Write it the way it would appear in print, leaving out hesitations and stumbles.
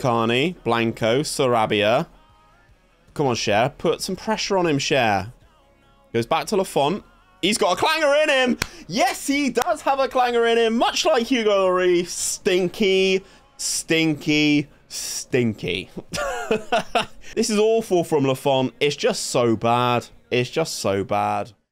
Carney, Blanco, Sarabia. Come on, Cher. Put some pressure on him, Cher. Goes back to Lafont. He's got a clanger in him. Yes, he does have a clanger in him. Much like Hugo Lloris. Stinky, stinky, stinky. This is awful from Lafont. It's just so bad. It's just so bad.